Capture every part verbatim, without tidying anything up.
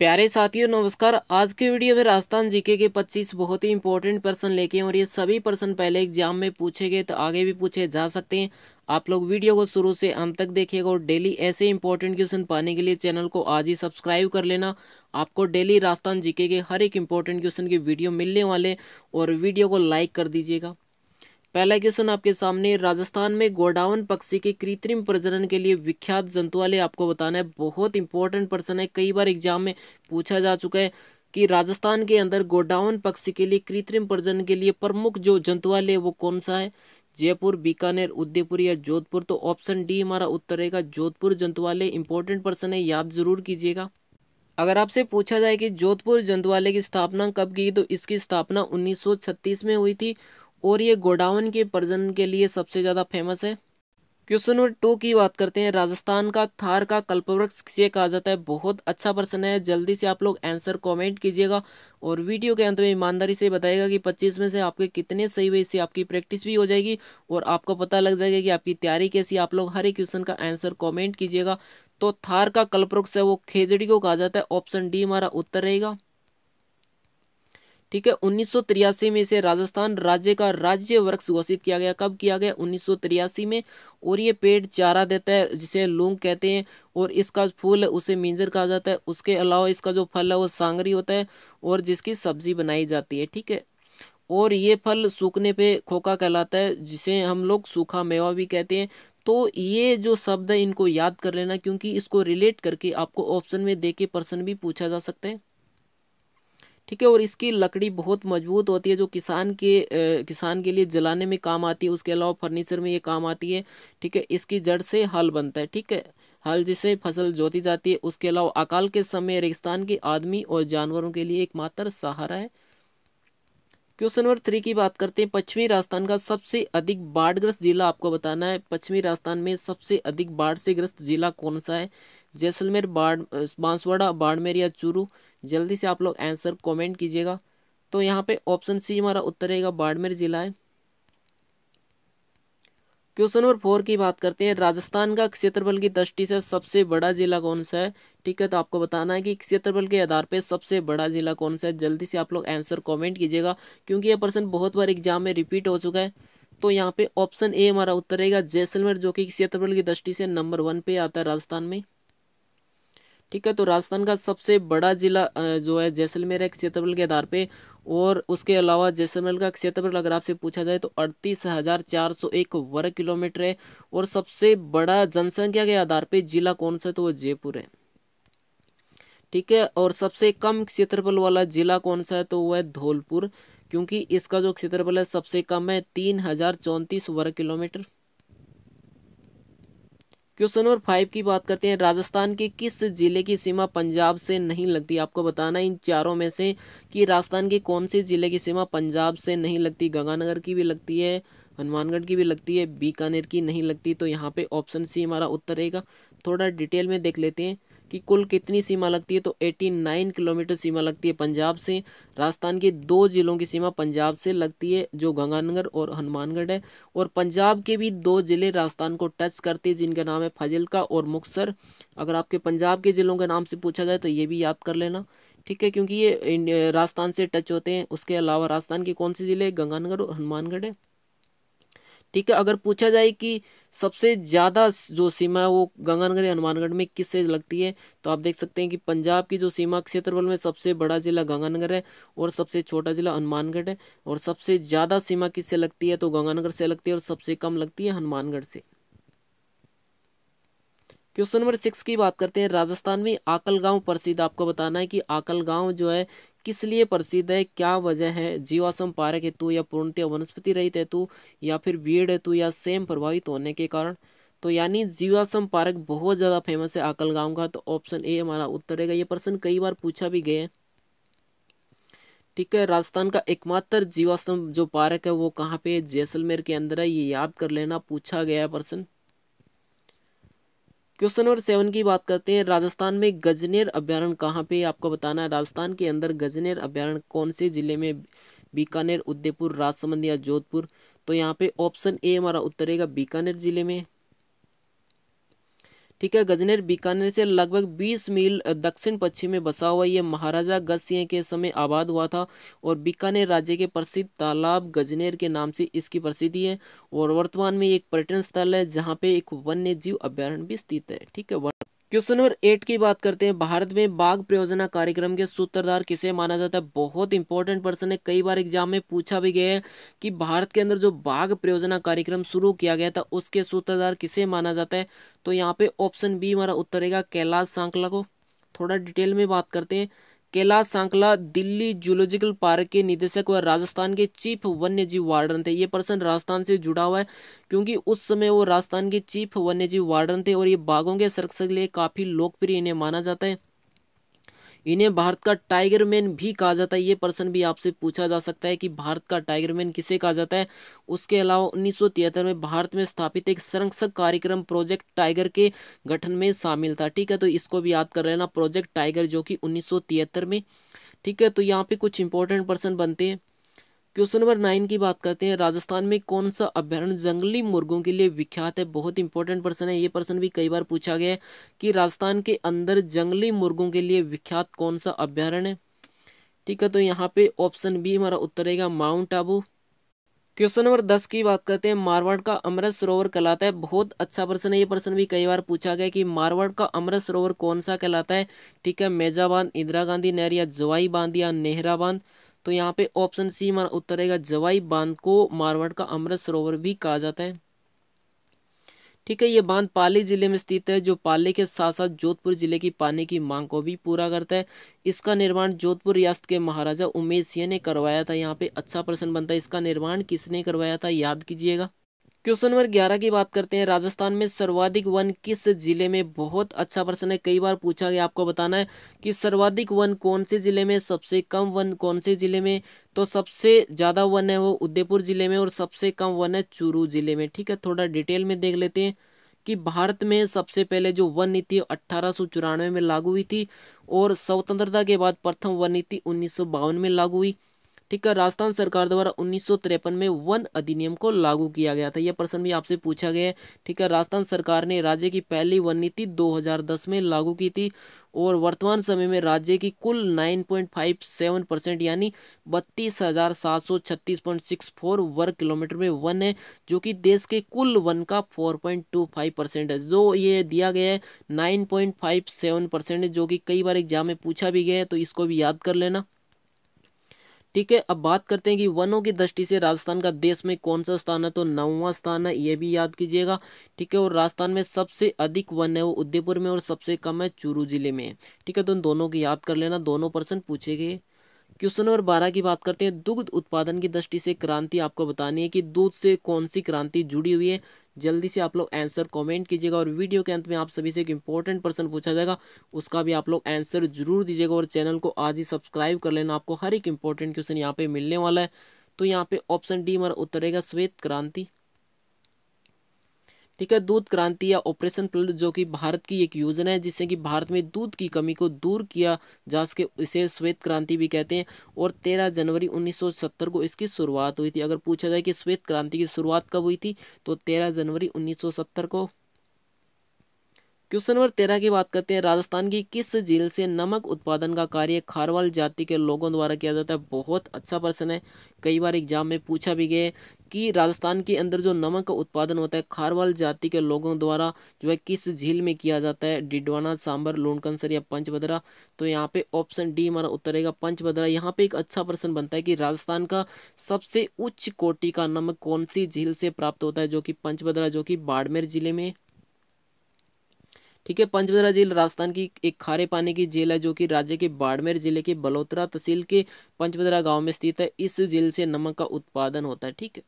प्यारे साथियों नमस्कार। आज के वीडियो में राजस्थान जीके के पच्चीस बहुत ही इंपॉर्टेंट प्रश्न लेके हैं और ये सभी प्रश्न पहले एग्जाम में पूछे गए तो आगे भी पूछे जा सकते हैं। आप लोग वीडियो को शुरू से अंत तक देखिएगा और डेली ऐसे इंपॉर्टेंट क्वेश्चन पाने के लिए चैनल को आज ही सब्सक्राइब कर लेना। आपको डेली राजस्थान जीके के हर एक इंपॉर्टेंट क्वेश्चन की वीडियो मिलने वाले और वीडियो को लाइक कर दीजिएगा। पहला क्वेश्चन आपके सामने, राजस्थान में गोडाउन पक्षी के कृत्रिम प्रजनन के लिए विख्यात जंतुआलय आपको बताना है। बहुत इंपॉर्टेंट प्रश्न है, कई बार एग्जाम में पूछा जा चुका है कि राजस्थान के अंदर गोडाउन पक्षी के लिए कृत्रिम प्रजनन के लिए प्रमुख जो जंतुआलय है वो कौन सा है। जयपुर, बीकानेर, उदयपुर या जोधपुर। तो ऑप्शन डी हमारा उत्तर रहेगा जोधपुर जंतुआलय। इंपॉर्टेंट प्रश्न है, याद जरूर कीजिएगा। अगर आपसे पूछा जाए कि जोधपुर जंतुआलय की स्थापना कब की, तो इसकी स्थापना उन्नीस सौ छत्तीस में हुई थी और ये गोडाउन के प्रजनन के लिए सबसे ज्यादा फेमस है। क्वेश्चन नंबर टू की बात करते हैं, राजस्थान का थार का कल्पवृक्ष किसे कहा जाता है। बहुत अच्छा प्रश्न है, जल्दी से आप लोग आंसर कमेंट कीजिएगा और वीडियो के अंत में ईमानदारी से बताएगा कि पच्चीस में से आपके कितने सही हुए। इससे आपकी प्रैक्टिस भी हो जाएगी और आपको पता लग जाएगा कि आपकी तैयारी कैसी। आप लोग हर एक क्वेश्चन का आंसर कमेंट कीजिएगा। तो थार का कल्पवृक्ष है वो खेजड़ी को कहा जाता है। ऑप्शन डी हमारा उत्तर रहेगा। ठीक है, उन्नीस सौ तिरासी में इसे राजस्थान राज्य का राज्य वृक्ष घोषित किया गया। कब किया गया? उन्नीस सौ तिरासी में। और ये पेड़ चारा देता है जिसे लूंग कहते हैं और इसका फूल है उसे मिंजर कहा जाता है। उसके अलावा इसका जो फल है वो सांगरी होता है और जिसकी सब्जी बनाई जाती है। ठीक है, और ये फल सूखने पे खोखा कहलाता है जिसे हम लोग सूखा मेवा भी कहते हैं। तो ये जो शब्द है इनको याद कर लेना क्योंकि इसको रिलेट करके आपको ऑप्शन में दे के प्रश्न भी पूछा जा सकता है। ठीक है, और इसकी लकड़ी बहुत मजबूत होती है जो किसान के अ, किसान के लिए जलाने में काम आती है। उसके अलावा फर्नीचर में ये काम आती है। ठीक है, इसकी जड़ से हल बनता है। ठीक है, हल जिसे फसल जोती जाती है। उसके अलावा अकाल के समय रेगिस्तान के आदमी और जानवरों के लिए एकमात्र सहारा है। क्वेश्चन नंबर थ्री की बात करते हैं, पश्चिमी राजस्थान का सबसे अधिक बाढ़ग्रस्त जिला आपको बताना है। पश्चिमी राजस्थान में सबसे अधिक बाढ़ से ग्रस्त जिला कौन सा है। जैसलमेर, बाढ़ बांसवाड़ा, बाड़मेर या चूरू। जल्दी से आप लोग आंसर कमेंट कीजिएगा। तो यहाँ पे ऑप्शन सी हमारा उत्तर रहेगा, बाड़मेर जिला है। क्वेश्चन नंबर फोर की बात करते हैं, राजस्थान का क्षेत्रफल की दृष्टि से सबसे बड़ा जिला कौन सा है। ठीक है, तो आपको बताना है कि क्षेत्रफल के आधार पे सबसे बड़ा जिला कौन सा है। जल्दी से आप लोग आंसर कमेंट कीजिएगा क्योंकि यह प्रश्न बहुत बार एग्जाम में रिपीट हो चुका है। तो यहाँ पे ऑप्शन ए हमारा उत्तर रहेगा, जैसलमेर, जो कि क्षेत्रफल की दृष्टि से नंबर वन पे आता है राजस्थान में। ठीक है, तो राजस्थान का सबसे बड़ा जिला अ, जो है जैसलमेर है क्षेत्रफल के आधार पे। और उसके अलावा जैसलमेर का क्षेत्रफल अगर आपसे पूछा जाए तो अड़तीस हजार चार सौ एक वर्ग किलोमीटर है। और सबसे बड़ा जनसंख्या के आधार पे जिला कौन सा है, तो वो जयपुर है। ठीक है, और सबसे कम क्षेत्रफल वाला जिला कौन सा है, तो वो है धौलपुर, क्योंकि इसका जो क्षेत्रफल है सबसे कम है तीन हजार चौंतीस वर्ग किलोमीटर। क्वेश्चन नंबर फाइव की बात करते हैं, राजस्थान के किस जिले की सीमा पंजाब से नहीं लगती। आपको बताना इन चारों में से कि राजस्थान के कौन से जिले की सीमा पंजाब से नहीं लगती। गंगानगर की भी लगती है, हनुमानगढ़ की भी लगती है, बीकानेर की नहीं लगती। तो यहाँ पे ऑप्शन सी हमारा उत्तर रहेगा। थोड़ा डिटेल में देख लेते हैं कि कुल कितनी सीमा लगती है। तो नवासी किलोमीटर सीमा लगती है पंजाब से। राजस्थान के दो जिलों की सीमा पंजाब से लगती है जो गंगानगर और हनुमानगढ़ है। और पंजाब के भी दो जिले राजस्थान को टच करते हैं जिनका नाम है फाजिल्का और मुक्तसर। अगर आपके पंजाब के जिलों के नाम से पूछा जाए तो ये भी याद कर लेना। ठीक है, क्योंकि ये राजस्थान से टच होते हैं। उसके अलावा राजस्थान के कौन से जिले, गंगानगर और हनुमानगढ़ है। ठीक है, अगर पूछा जाए कि सबसे ज्यादा जो सीमा है वो गंगानगर या हनुमानगढ़ में किससे लगती है, तो आप देख सकते हैं कि पंजाब की जो सीमा क्षेत्रफल में सबसे बड़ा जिला गंगानगर है और सबसे छोटा जिला हनुमानगढ़ है। और सबसे ज्यादा सीमा किससे लगती है, तो गंगानगर से लगती है और सबसे कम लगती है हनुमानगढ़ से। क्वेश्चन नंबर सिक्स की बात करते हैं, राजस्थान में आकल गांव प्रसिद्ध। आपको बताना है कि आकल गांव जो है किस लिए प्रसिद्ध है, क्या वजह है। जीवाश्म पार्क हेतु या पूर्णतः वनस्पति रहित हेतु या फिर भीड़ हेतु या सेम प्रभावित होने के कारण। तो यानी जीवाश्म पार्क बहुत ज्यादा फेमस है आकल गांव का। तो ऑप्शन ए हमारा उत्तर रहेगा। ये प्रश्न कई बार पूछा भी गया है। ठीक है, राजस्थान का एकमात्र जीवाश्म जो पार्क है वो कहाँ पे है, जैसलमेर के अंदर है। ये याद कर लेना, पूछा गया है प्रश्न। क्वेश्चन नंबर सेवन की बात करते हैं, राजस्थान में गजनेर अभ्यारण्य कहाँ पे है? आपको बताना है राजस्थान के अंदर गजनेर अभ्यारण्य कौन से जिले में, बीकानेर, उदयपुर, राजसमंद या जोधपुर। तो यहाँ पे ऑप्शन ए हमारा उत्तर रहेगा, बीकानेर जिले में। ठीक है, गजनेर बीकानेर से लगभग बीस मील दक्षिण पश्चिम में बसा हुआ ये महाराजा गज सिंह के समय आबाद हुआ था और बीकानेर राज्य के प्रसिद्ध तालाब गजनेर के नाम से इसकी प्रसिद्धि है और वर्तमान में एक पर्यटन स्थल है जहाँ पे एक वन्य जीव अभ्यारण्य भी स्थित है। ठीक है, क्वेश्चन नंबर एट की बात करते हैं। भारत में बाघ परियोजना कार्यक्रम के सूत्रधार किसे माना जाता है? बहुत इंपॉर्टेंट पर्सन है, कई बार एग्जाम में पूछा भी गया है कि भारत के अंदर जो बाघ परियोजना कार्यक्रम शुरू किया गया था उसके सूत्रधार किसे माना जाता है? तो यहाँ पे ऑप्शन बी हमारा उत्तर रहेगा कैलाश सांकला को। थोड़ा डिटेल में बात करते हैं। कैलाश सांकला दिल्ली जूलॉजिकल पार्क के निदेशक व राजस्थान के चीफ वन्य जीव वार्डन थे। ये पर्सन राजस्थान से जुड़ा हुआ है क्योंकि उस समय वो राजस्थान के चीफ वन्य जीव वार्डन थे और ये बाघों के संरक्षण के लिए काफी लोकप्रिय इन्हें माना जाता है। इन्हें भारत का टाइगर मैन भी कहा जाता है। ये पर्सन भी आपसे पूछा जा सकता है कि भारत का टाइगर मैन किसे कहा जाता है। उसके अलावा उन्नीस सौ तिहत्तर में भारत में स्थापित एक संरक्षण कार्यक्रम प्रोजेक्ट टाइगर के गठन में शामिल था। ठीक है, तो इसको भी याद कर लेना, प्रोजेक्ट टाइगर जो कि उन्नीस सौ तिहत्तर में। ठीक है, तो यहाँ पे कुछ इंपॉर्टेंट पर्सन बनते हैं। क्वेश्चन नंबर नाइन की बात करते हैं। राजस्थान में कौन सा अभ्यारण्य जंगली मुर्गों के लिए विख्यात है? बहुत इंपॉर्टेंट पर्सन है, ये पर्सन भी कई बार पूछा गया है कि राजस्थान के अंदर जंगली मुर्गों के लिए विख्यात कौन सा अभ्यारण्य है। ठीक है, तो यहाँ पे ऑप्शन बी हमारा उत्तर रहेगा माउंट आबू। क्वेश्चन नंबर दस की बात करते हैं। मारवाड़ का अमृत सरोवर कहलाता है। बहुत अच्छा पर्सन है, ये पर्सन भी कई बार पूछा गया कि मारवाड़ का अमृत सरोवर कौन सा कहलाता है। ठीक है, मेजा बांध, इंदिरा गांधी नहर या जवाई बांध या नेहरा बांध। तो यहाँ पे ऑप्शन सी हमारा उत्तर रहेगा जवाई बांध को मारवाड़ का अमृत सरोवर भी कहा जाता है। ठीक है, ये बांध पाली जिले में स्थित है जो पाली के साथ साथ जोधपुर जिले की पानी की मांग को भी पूरा करता है। इसका निर्माण जोधपुर रियासत के महाराजा उमेश सिंह ने करवाया था। यहाँ पे अच्छा प्रश्न बनता है, इसका निर्माण किसने करवाया था, याद कीजिएगा। क्वेश्चन नंबर ग्यारह की बात करते हैं। राजस्थान में सर्वाधिक वन किस जिले में? बहुत अच्छा प्रश्न है, कई बार पूछा गया, आपको बताना है कि सर्वाधिक वन कौन से जिले में, सबसे कम वन कौन से जिले में। तो सबसे ज्यादा वन है वो उदयपुर जिले में और सबसे कम वन है चूरू जिले में। ठीक है, थोड़ा डिटेल में देख लेते हैं कि भारत में सबसे पहले जो वन नीति अट्ठारह सौ चौरानवे में लागू हुई थी और स्वतंत्रता के बाद प्रथम वन नीति उन्नीस सौ बावन में लागू हुई। ठीक है, राजस्थान सरकार द्वारा उन्नीस सौ तिरपन में वन अधिनियम को लागू किया गया था। यह प्रश्न भी आपसे पूछा गया है। ठीक है, राजस्थान सरकार ने राज्य की पहली वन नीति दो हज़ार दस में लागू की थी और वर्तमान समय में राज्य की कुल नौ पॉइंट पाँच सात परसेंट यानी बत्तीस हजार सात सौ छत्तीस पॉइंट सिक्स फोर वर्ग किलोमीटर में वन है जो कि देश के कुल वन का चार पॉइंट दो पाँच परसेंट है। जो ये दिया गया है नौ पॉइंट पाँच सात परसेंट है जो कि कई बार एग्जाम में पूछा भी गया है, तो इसको भी याद कर लेना। ठीक है, अब बात करते हैं कि वनों की दृष्टि से राजस्थान का देश में कौन सा स्थान है। तो नौवां स्थान है, ये भी याद कीजिएगा। ठीक है, और राजस्थान में सबसे अधिक वन है वो उदयपुर में और सबसे कम है चूरू जिले में। ठीक है, तो इन दोनों की याद कर लेना, दोनों पर्सन पूछे गए। क्वेश्चन नंबर बारह की बात करते हैं। दुग्ध उत्पादन की दृष्टि से क्रांति आपको बतानी है कि दूध से कौन सी क्रांति जुड़ी हुई है। जल्दी से आप लोग आंसर कमेंट कीजिएगा और वीडियो के अंत में आप सभी से एक इंपॉर्टेंट प्रश्न पूछा जाएगा, उसका भी आप लोग आंसर जरूर दीजिएगा और चैनल को आज ही सब्सक्राइब कर लेना, आपको हर एक इंपॉर्टेंट क्वेश्चन यहाँ पे मिलने वाला है। तो यहाँ पे ऑप्शन डी हमारा उत्तर रहेगा श्वेत क्रांति। ठीक है, दूध क्रांति या ऑपरेशन फ्लड जो कि भारत की एक योजना है जिससे कि भारत में दूध की कमी को दूर किया जा सके, इसे श्वेत क्रांति भी कहते हैं। और तेरह जनवरी उन्नीस सौ सत्तर को इसकी शुरुआत हुई थी। अगर पूछा जाए कि श्वेत क्रांति की शुरुआत कब हुई थी तो तेरह जनवरी उन्नीस सौ सत्तर को। क्वेश्चन नंबर तेरह की बात करते हैं। राजस्थान की किस झील से नमक उत्पादन का कार्य खारवाल जाति के लोगों द्वारा किया जाता है? बहुत अच्छा प्रश्न है, कई बार एग्जाम में पूछा भी गया है कि राजस्थान के अंदर जो नमक का उत्पादन होता है खारवाल जाति के लोगों द्वारा जो है किस झील में किया जाता है? डिडवाना, सांबर, लूणकंसर या पंचभद्रा। तो यहाँ पे ऑप्शन डी हमारा उत्तर रहेगा पंचभद्रा। यहाँ पे एक अच्छा प्रश्न बनता है कि राजस्थान का सबसे उच्च कोटि का नमक कौन सी झील से प्राप्त होता है? जो कि पंचभद्रा, जो कि बाड़मेर जिले में। ठीक है, पंचभद्रा झील राजस्थान की एक खारे पानी की झील है जो कि राज्य के बाड़मेर जिले के बलोत्रा तहसील के पंचभद्रा गांव में स्थित है। इस झील से नमक का उत्पादन होता है। ठीक है,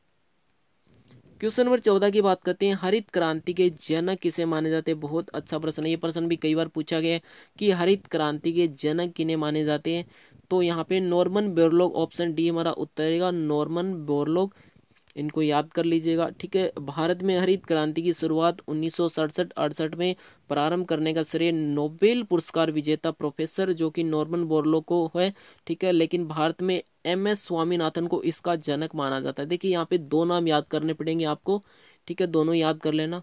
क्वेश्चन नंबर चौदह की बात करते हैं। हरित क्रांति के जनक किसे माने जाते हैं? बहुत अच्छा प्रश्न है, ये प्रश्न भी कई बार पूछा गया है कि हरित क्रांति के जनक किन्हें माने जाते हैं। तो यहाँ पे नॉर्मन बोरलॉग, ऑप्शन डी हमारा उत्तर रहेगा नॉर्मन बोरलॉग, इनको याद कर लीजिएगा। ठीक है, भारत में हरित क्रांति की शुरुआत उन्नीस सौ सड़सठ अड़सठ में प्रारंभ करने का श्रेय नोबेल पुरस्कार विजेता प्रोफेसर जो कि नॉर्मन बोरलॉग को है। ठीक है, लेकिन भारत में एम एस स्वामीनाथन को इसका जनक माना जाता है। देखिए यहाँ पे दो नाम याद करने पड़ेंगे आपको। ठीक है, दोनों याद कर लेना।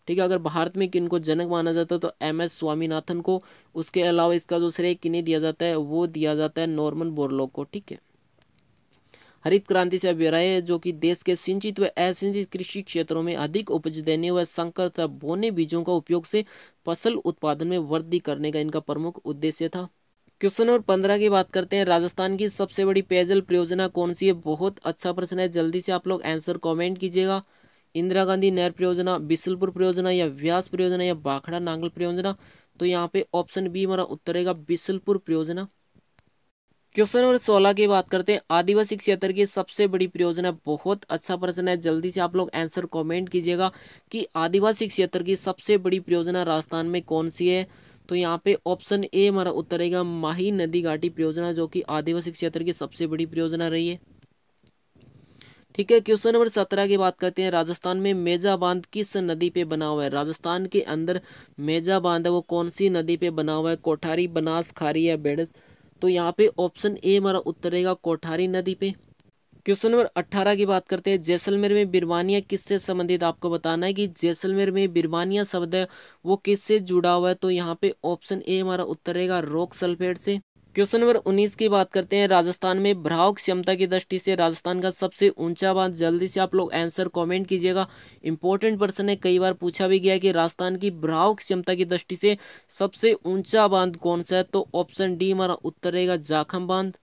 ठीक है, अगर भारत में किनको जनक माना जाता है तो एम एस स्वामीनाथन को। उसके अलावा इसका जो श्रेय किन्हें दिया जाता है वो दिया जाता है नॉर्मन बोरलॉग को। ठीक है, हरित क्रांति से अभिप्राय जो कि देश के सिंचित व असिंचित कृषि क्षेत्रों में अधिक उपज देने व संकर तथा बोने बीजों का उपयोग से फसल उत्पादन में वृद्धि करने का इनका प्रमुख उद्देश्य था। क्वेश्चन नंबर पंद्रह की बात करते हैं, राजस्थान की सबसे बड़ी पेयजल परियोजना कौन सी है? बहुत अच्छा प्रश्न है, जल्दी से आप लोग आंसर कमेंट कीजिएगा। इंदिरा गांधी नहर परियोजना, बिशुलपुर परियोजना या व्यास परियोजना या भाखड़ा नांगल परियोजना? तो यहाँ पे ऑप्शन बी हमारा उत्तर रहेगा बिशुलपुर परियोजना। क्वेश्चन नंबर सोलह की बात करते हैं, आदिवासी क्षेत्र की सबसे बड़ी परियोजना। बहुत अच्छा प्रश्न है, जल्दी से आप लोग आंसर कमेंट कीजिएगा कि आदिवासी क्षेत्र की सबसे बड़ी परियोजना राजस्थान में कौन सी है? तो यहाँ पे ऑप्शन ए हमारा उत्तर रहेगा माही नदी घाटी परियोजना, जो कि आदिवासी क्षेत्र की सबसे बड़ी परियोजना रही है। ठीक है, क्वेश्चन नंबर सत्रह की बात करते हैं, राजस्थान में मेजा बांध किस नदी पे बना हुआ है? राजस्थान के अंदर मेजा बांध है वो कौन सी नदी पे बना हुआ है? कोठारी, बनास, खारी या बेड़स? तो यहाँ पे ऑप्शन ए हमारा उत्तर रहेगा कोठारी नदी पे। क्वेश्चन नंबर अट्ठारह की बात करते हैं, जैसलमेर में बिरबानिया किससे संबंधित? आपको बताना है कि जैसलमेर में बिरबानिया शब्द है वो किससे जुड़ा हुआ है? तो यहाँ पे ऑप्शन ए हमारा उत्तर रहेगा रॉक सल्फेट से। क्वेश्चन नंबर उन्नीस की बात करते हैं, राजस्थान में भराव क्षमता की दृष्टि से राजस्थान का सबसे ऊंचा बांध? जल्दी से आप लोग आंसर कमेंट कीजिएगा, इंपॉर्टेंट प्रश्न है, कई बार पूछा भी गया है कि राजस्थान की भराव क्षमता की दृष्टि से सबसे ऊंचा बांध कौन सा है? तो ऑप्शन डी हमारा उत्तर रहेगा जाखम बांध।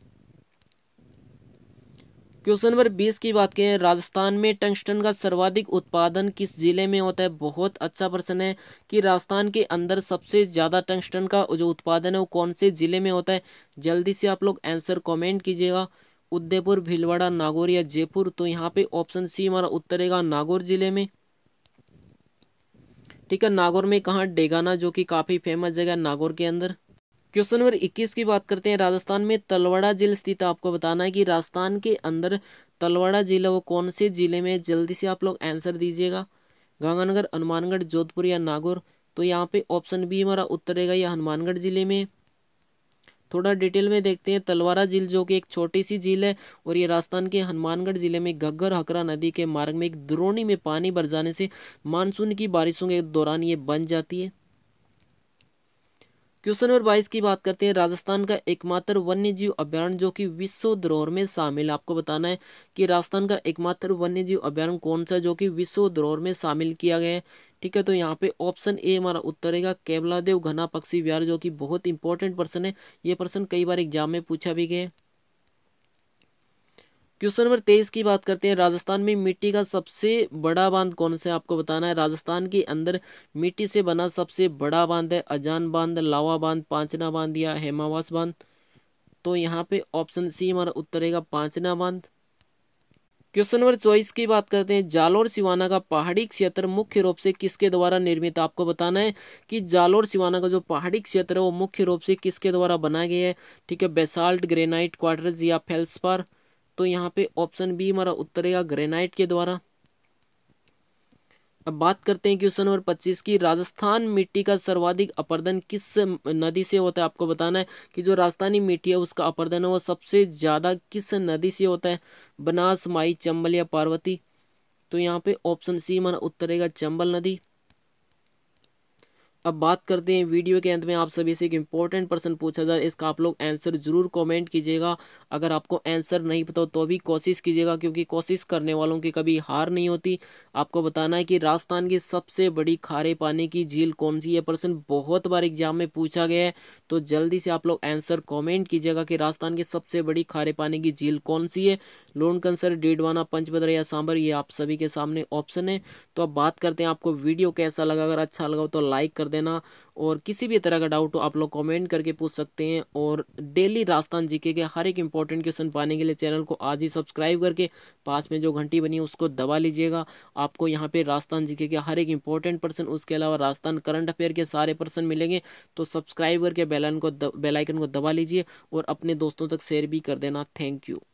क्वेश्चन नंबर बीस की बात करें, राजस्थान में टंगस्टन का सर्वाधिक उत्पादन किस जिले में होता है? बहुत अच्छा प्रश्न है कि राजस्थान के अंदर सबसे ज्यादा टंगस्टन का जो उत्पादन है वो कौन से जिले में होता है? जल्दी से आप लोग आंसर कमेंट कीजिएगा, उदयपुर, भीलवाड़ा, नागौर या जयपुर? तो यहाँ पे ऑप्शन सी हमारा उत्तर रहेगा नागौर जिले में। ठीक है, नागौर में कहाँ? डेगाना, जो कि काफी फेमस जगह है नागौर के अंदर। क्वेश्चन नंबर इक्कीस की बात करते हैं, राजस्थान में तलवाड़ा झील स्थित है। आपको बताना है कि राजस्थान के अंदर तलवाड़ा झील है वो कौन से जिले में? जल्दी से आप लोग आंसर दीजिएगा, गंगानगर, हनुमानगढ़, जोधपुर या नागौर? तो यहाँ पे ऑप्शन बी हमारा उत्तर रहेगा यह हनुमानगढ़ जिले में। थोड़ा डिटेल में देखते हैं, तलवाड़ा झील जो कि एक छोटी सी झील है और ये राजस्थान के हनुमानगढ़ जिले में घग्गर हकरा नदी के मार्ग में एक द्रोणी में पानी भर जाने से मानसून की बारिशों के दौरान ये बन जाती है। क्वेश्चन नंबर बाईस की बात करते हैं, राजस्थान का एकमात्र वन्य जीव अभ्यारण्य जो कि विश्व धरोहर में शामिल है। आपको बताना है कि राजस्थान का एकमात्र वन्य जीव अभ्यारण्य कौन सा जो कि विश्व धरोहर में शामिल किया गया है? ठीक है, तो यहाँ पे ऑप्शन ए हमारा उत्तर रहेगा केवलादेव घना पक्षी विहार, जो कि बहुत इंपॉर्टेंट प्रश्न है, ये प्रश्न कई बार एग्जाम में पूछा भी गया है। क्वेश्चन नंबर तेईस की बात करते हैं, राजस्थान में मिट्टी का सबसे बड़ा बांध कौन सा है? आपको बताना है, राजस्थान के अंदर मिट्टी से बना सबसे बड़ा बांध है अजान बांध, लावा बांध, पांचना बांध या हेमावास बांध? तो यहाँ पे ऑप्शन सी हमारा उत्तर रहेगा पांचना बांध। क्वेश्चन नंबर चौबीस की बात करते हैं, जालोर सिवाना का पहाड़ी क्षेत्र मुख्य रूप से किसके द्वारा निर्मित? आपको बताना है कि जालोर सिवाना का जो पहाड़ी क्षेत्र है वो मुख्य रूप से किसके द्वारा बनाया गया है? ठीक है, बेसाल्ट, ग्रेनाइट, क्वार्टज या फेल्सपार? तो यहाँ पे ऑप्शन बी हमारा उत्तर रहेगा ग्रेनाइट के द्वारा। अब बात करते हैं क्वेश्चन नंबर पच्चीस की, राजस्थान मिट्टी का सर्वाधिक अपरदन किस नदी से होता है? आपको बताना है कि जो राजस्थानी मिट्टी है उसका अपरदन है वो सबसे ज्यादा किस नदी से होता है? बनास, माई, चंबल या पार्वती? तो यहाँ पे ऑप्शन सी हमारा उत्तर रहेगा चंबल नदी। अब बात करते हैं वीडियो के अंत में आप सभी से एक इंपॉर्टेंट प्रश्न पूछा जाए, इसका आप लोग आंसर जरूर कमेंट कीजिएगा। अगर आपको आंसर नहीं पता तो भी कोशिश कीजिएगा, क्योंकि कोशिश करने वालों की कभी हार नहीं होती। आपको बताना है कि राजस्थान की सबसे बड़ी खारे पानी की झील कौन सी है? प्रश्न बहुत बार एग्जाम में पूछा गया है, तो जल्दी से आप लोग आंसर कॉमेंट कीजिएगा कि राजस्थान की सबसे बड़ी खारे पानी की झील कौन सी है? लोनकंसर, डीडवाना, पंचभद्र या सांबर? ये आप सभी के सामने ऑप्शन है। तो अब बात करते हैं आपको वीडियो कैसा लगा, अगर अच्छा लगा तो लाइक कर देना, और किसी भी तरह का डाउट हो आप लोग कमेंट करके पूछ सकते हैं। और डेली राजस्थान जीके के हर एक इंपॉर्टेंट क्वेश्चन पाने के लिए चैनल को आज ही सब्सक्राइब करके पास में जो घंटी बनी है उसको दबा लीजिएगा। आपको यहाँ पे राजस्थान जीके के हर एक इंपॉर्टेंट पर्सन, उसके अलावा राजस्थान करंट अफेयर के सारे पर्सन मिलेंगे। तो सब्सक्राइब करके बेल आइकन को बेल आइकन को दबा लीजिए और अपने दोस्तों तक शेयर भी कर देना। Thank you.